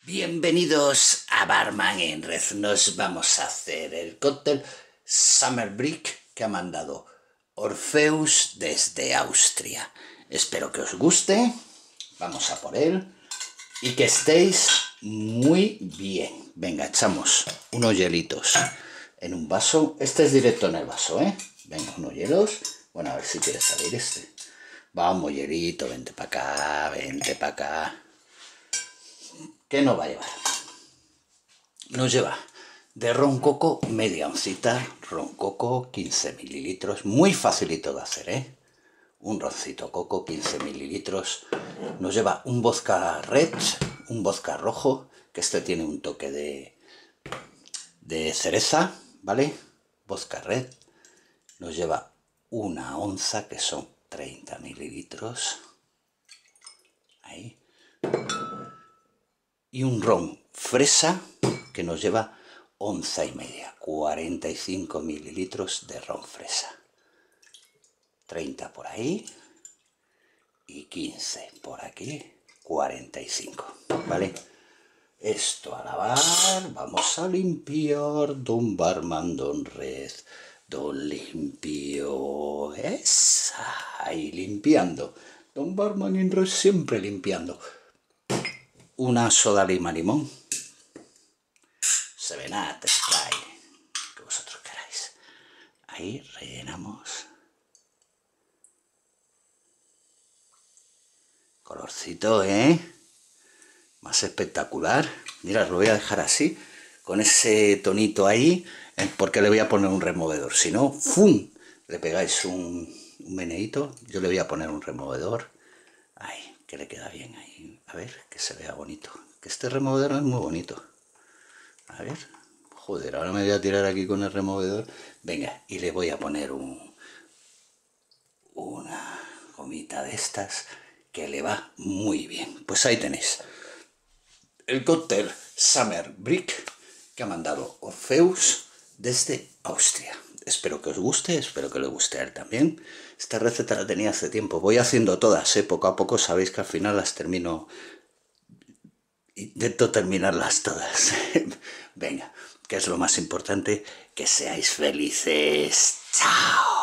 Bienvenidos a Barman en Red. Nos vamos a hacer el cóctel Summer Brick que ha mandado Orpheus desde Austria. Espero que os guste. Vamos a por él y que estéis muy bien. Venga, echamos unos hielitos en un vaso. Este es directo en el vaso, ¿eh? Venga, unos hielos. Bueno, a ver si quiere salir este. Vamos, hielito, vente para acá, vente para acá. ¿Qué nos va a llevar? Nos lleva de ron coco media oncita, ron coco 15 mililitros, muy facilito de hacer, ¿eh? Un roncito coco 15 mililitros. Nos lleva un vodka red, un vodka rojo, que este tiene un toque de cereza, ¿vale? Vodka red. Nos lleva una onza, que son 30 mililitros. Ahí. Y un ron fresa que nos lleva onza y media, 45 mililitros de ron fresa. 30 por ahí y 15 por aquí, 45, ¿vale? Esto a lavar, vamos a limpiar, don Barman, don Red, don limpio, esa, ahí limpiando, don Barman en Red siempre limpiando. Una soda lima limón, Sevenat, Sprite, que vosotros queráis. Ahí rellenamos. Colorcito, ¿eh? Más espectacular. Mira, os lo voy a dejar así, con ese tonito ahí, porque le voy a poner un removedor. Si no, ¡fum!, le pegáis un meneíto. Yo le voy a poner un removedor. Ahí, que le queda bien ahí. A ver, que se vea bonito. Que este removedor es muy bonito. A ver, joder, ahora me voy a tirar aquí con el removedor. Venga, y le voy a poner una gomita de estas que le va muy bien. Pues ahí tenéis el cóctel Summer Brick que ha mandado Orpheus desde Austria. Espero que os guste, espero que le guste a él también. Esta receta la tenía hace tiempo. Voy haciendo todas, poco a poco. Sabéis que al final las termino. Intento terminarlas todas. Venga, que es lo más importante, que seáis felices. ¡Chao!